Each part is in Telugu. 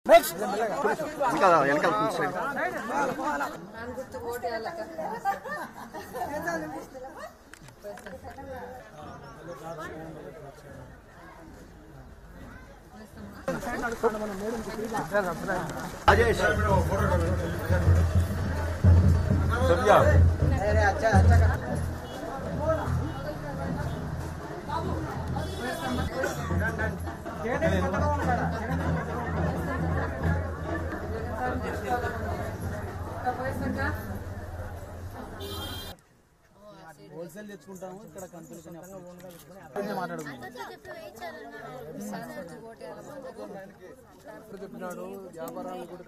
హోల్సేల్ తెచ్చుకుంటాము ఇక్కడ కంపెనీ చెప్పినాడు వ్యాపారాలు కూడా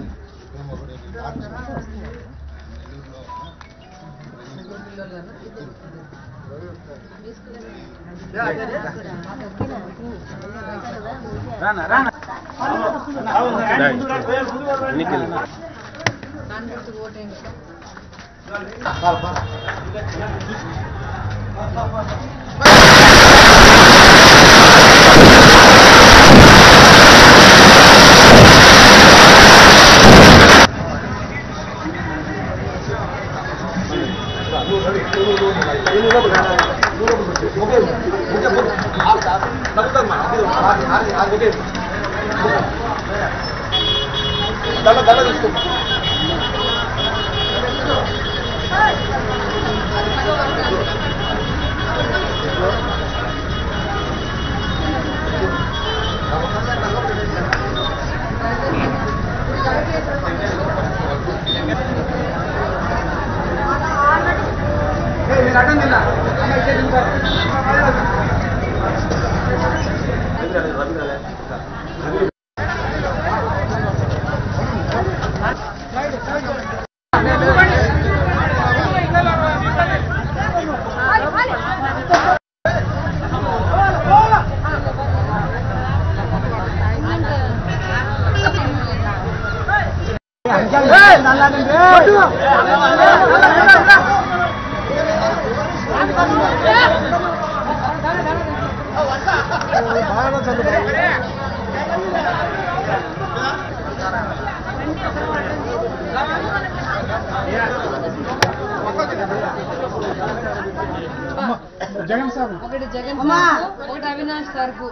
జగన్ సార్ ఒకటి జగన్ ఒకటి అవినాష్ సార్ కు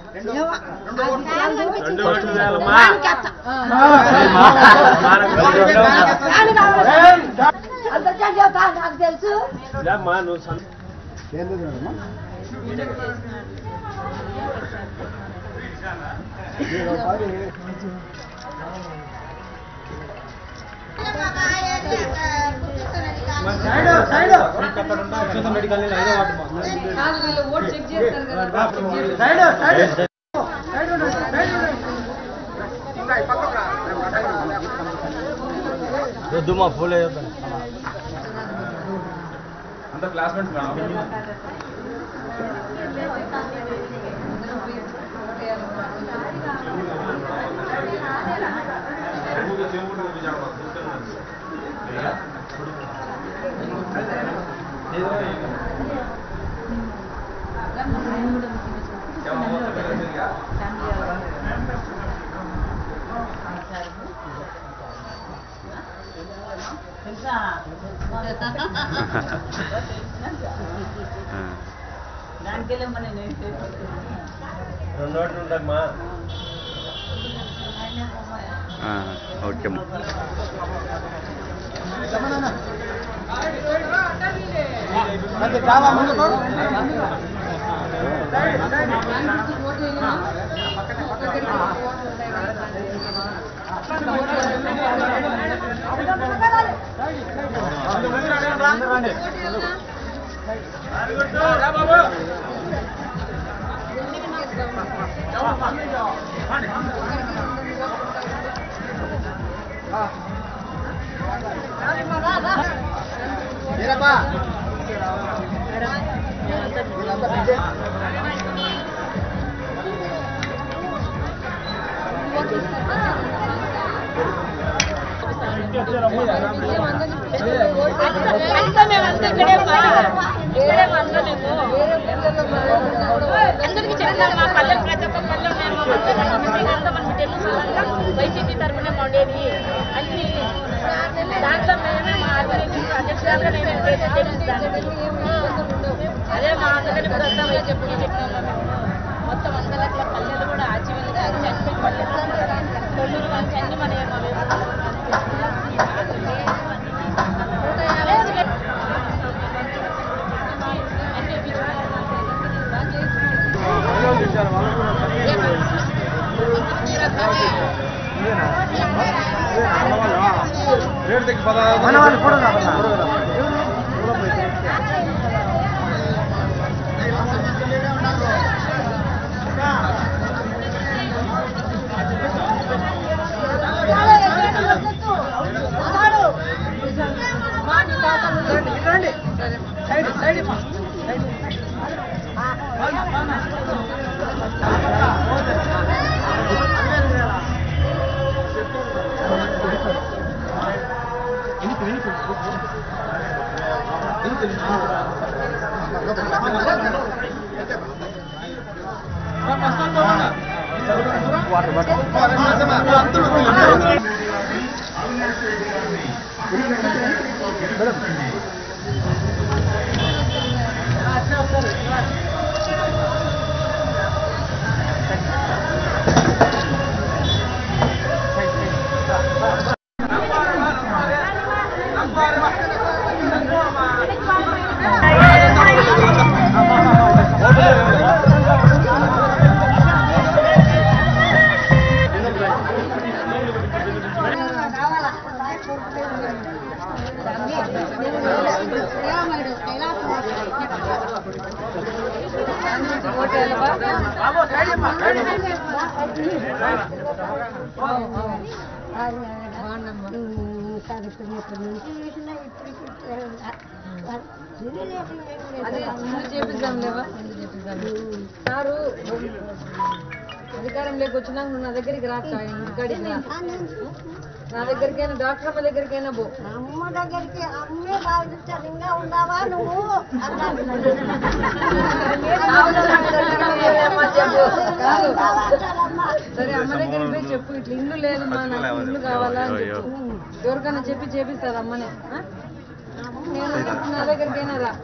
తెలుసు దుమ్మా ఫుల్ అంత క్లాస్మేట్స్ దానికెళ్ళి మన రెండు ఓట్లు ఉంటాయమ్మా. ఓకే అందరికి చెప్తాను మా పల్లె ప్రతి ఒక్క పల్లె వైసీపీ తరఫున ఉండేది అన్ని దాంట్లో మేమే మా అధ్యక్షురాలుగా నేను అదే మా అందరికీ కూడా మొత్తం అందరికీ పల్లెలు కూడా ఆజీవనంగా చనిపోయి పల్లెలు తొల్లూరు మంచి అన్ని మన సారు అధికారంలోకి వచ్చినాక నువ్వు నా దగ్గరికి రాక ఇంటికాడికి రా, నా దగ్గరికైనా డాక్టర్ అమ్మ దగ్గరికైనా పో. అమ్మ దగ్గరికి అమ్మే బాగుంటారు ఇంకా ఉన్నావా నువ్వు సరే అమ్మ దగ్గరికి పోయి చెప్పు, ఇట్లా ఇల్లు లేదమ్మా నాకు ఇల్లు కావాలా అని చెప్పు. ఎవరికైనా చెప్పి చేపిస్తారు అమ్మనే. నేను నా దగ్గరికైనా రా,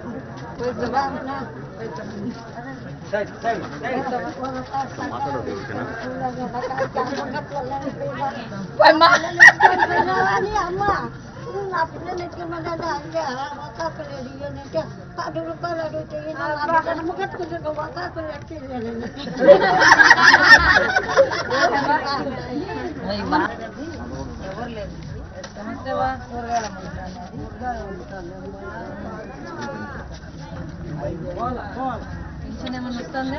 అమ్మ నా పిల్లలు ఎత్తుకున్నదంటే అంటే ఒక్కాకులు అంటే 10 రూపాయలు అడిగితే కట్టుకుంటున్నా ఒక్కాకులు ఎవరు లేదు సమస్యవా కూరగాయల పింఛన్ ఏమన్నా వస్తుందా?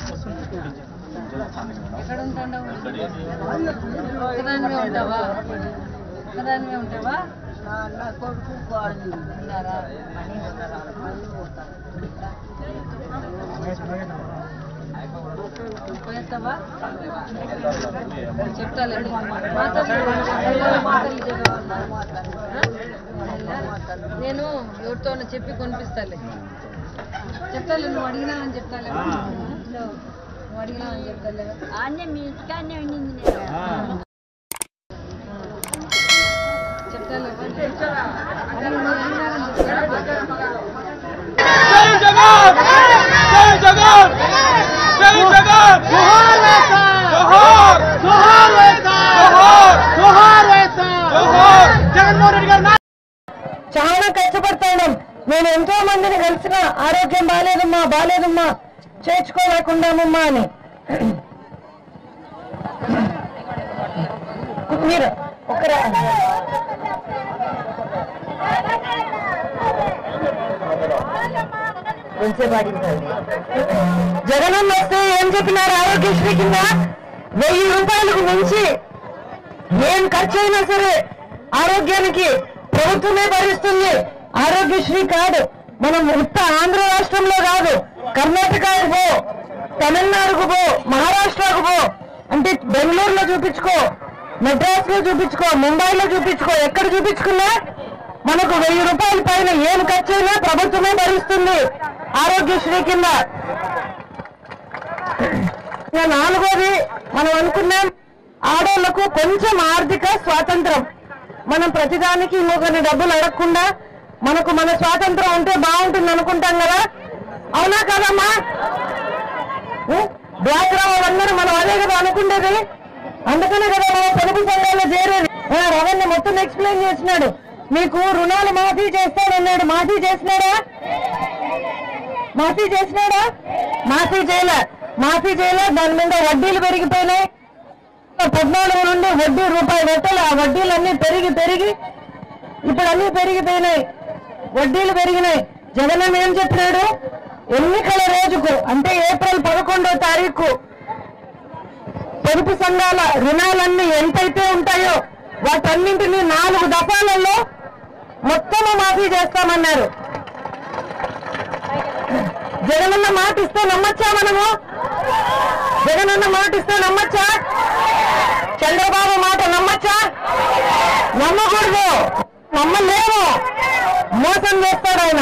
ఎక్కడ ఉంటావు? ఒకదానివే ఉంటావా? ఒకదానివే ఉంటావా? కొడుకు ఉన్నారా? పోయేస్తావా? చెప్తాలేండి నేను ఎవరితో చెప్పి కొనిపిస్తాలే. చెప్తాలే, నువ్వు అడిగినావని చెప్తాలే, నువ్వు అడిగినావని చెప్తాలే. అన్నీ మీ ఇంటికానే ఉండింది. చెప్తాలే చాలా కష్టపడతాం. నేను ఎంతో మందిని కలిసిన ఆరోగ్యం బాలేదమ్మా చేర్చుకోలేకుండామమ్మా అని. మీరు ఒకరా జగనన్న వస్తే ఏం చెప్పినారు? ఆరోగ్యశ్రీ కింద 1000 రూపాయలకు మించి ఏం ఖర్చు అయినా సరే ఆరోగ్యానికి ప్రభుత్వమే భరిస్తుంది. ఆరోగ్యశ్రీ కార్డు మనం ఉత్త ఆంధ్ర రాష్ట్రంలో కాదు, కర్ణాటకకు పో, తమిళనాడుకు పో, మహారాష్ట్రకు పో, అంటే బెంగళూరులో చూపించుకో, మెడ్రాస్ లో చూపించుకో, ముంబైలో చూపించుకో, ఎక్కడ చూపించుకున్నా మనకు 1000 రూపాయల పైన ఏం ఖర్చు అయినా ప్రభుత్వమే భరిస్తుంది ఆరోగ్యశ్రీ కింద. నాలుగోది మనం అనుకున్నాం ఆడోళ్లకు కొంచెం ఆర్థిక స్వాతంత్రం. మనం ప్రతిదానికి ఇంకొకరిని డబ్బులు అడగకుండా మనకు మన స్వాతంత్రం ఉంటే బాగుంటుంది అనుకుంటాం కదా, అవునా కదమ్మా? డ్వాక్రా వాళ్ళందరూ మనం అదే కదా అనుకుంటేది. అందుకనే కదా మనం పొదుపు సంఘాల్లో చేరేది. రవణ మొత్తం ఎక్స్ప్లెయిన్ చేసినాడు. మీకు రుణాలు మాఫీ చేస్తానన్నాడు. మాఫీ చేసినాడా? మాఫీ చేసినాడా? మాఫీ చేయలే. దాని మీద వడ్డీలు పెరిగిపోయినాయి. 14 నుండి వడ్డీ రూపాయి పెట్టాలి. ఆ వడ్డీలన్నీ పెరిగి ఇప్పుడు అన్ని పెరిగిపోయినాయి. వడ్డీలు పెరిగినాయి. జగన్ ఏం చెప్పినాడు? ఎన్నికల రోజుకు అంటే ఏప్రిల్ 11వ తారీఖు పొదుపు సంఘాల రుణాలన్నీ ఎంతైతే ఉంటాయో వాటన్నింటినీ 4 దఫాలలో మొత్తము మాఫీ చేస్తామన్నారు. జగనన్న మాట ఇస్తే నమ్మచ్చా మనము? జగనన్న మాట ఇస్తే నమ్మచ్చా? చంద్రబాబు మాట నమ్మచ్చా? నమ్మకూడదు, నమ్మలేము. మోసం చేస్తాడు ఆయన.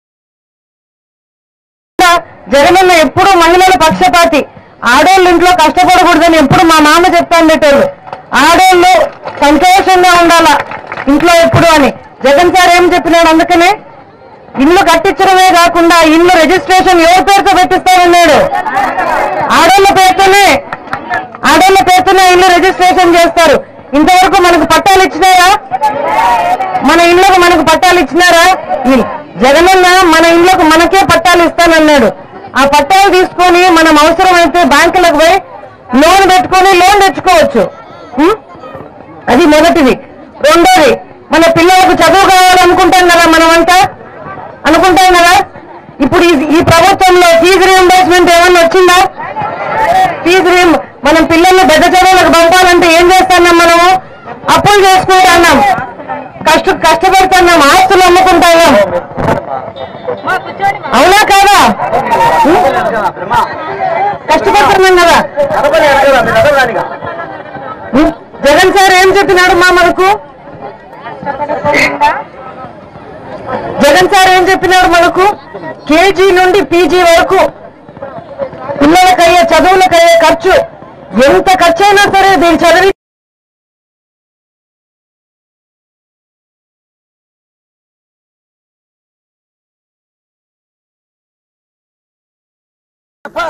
జగనన్న ఎప్పుడు మహిళల పక్షపాతి. ఆడోళ్ళు ఇంట్లో కష్టపడకూడదని ఎప్పుడు మా మామ చెప్తాను పెట్టారు. ఆడోళ్ళు సంతోషంగా ఉండాలా ఇంట్లో ఎప్పుడు అని జగన్ సార్ ఏం చెప్పినాడు? అందుకనే ఇల్లు కట్టించడమే కాకుండా ఇల్లు రిజిస్ట్రేషన్ ఎవరి పేరుతో పెట్టిస్తారన్నాడు. ఆడోళ్ళ పేరుతోనే ఇల్లు రిజిస్ట్రేషన్ చేస్తారు. ఇంతవరకు మనకు పట్టాలు ఇచ్చినారా? మన ఇళ్లకు మనకు పట్టాలు ఇచ్చినారా? జగనన్న మన ఇళ్లకు మనకే పట్టాలు ఇస్తానన్నాడు. ఆ పట్టాలు తీసుకొని మనం అవసరమైతే బ్యాంకులకు పోయి లోన్ పెట్టుకొని లోన్ తెచ్చుకోవచ్చు. అది మొదటిది. రెండోది, మన పిల్లలకు చదువు కావాలనుకుంటాం కదా, మనమంతా అనుకుంటాం కదా. ఇప్పుడు ఈ ప్రభుత్వంలో ఫీజు రీయింబర్స్మెంట్ ఏమన్నా వచ్చిందా? మనం పిల్లల్ని పెద్ద చదువులకు పంపాలంటే ఏం చేస్తున్నాం? మనము అప్పులు చేసుకుంటున్నాం, కష్టపడుతున్నాం, ఆస్తులు అమ్ముకుంటున్నాం. అవునా కాదా? కష్టపడుతున్నాం కదా. జగన్ సార్ ఏం చెప్పినాడు మనకు? కేజీ నుండి పీజీ వరకు పిల్లలకయ్యే చదువులకయ్యే ఖర్చు ఎంత ఖర్చు అయినా సరే దీన్ని చదివి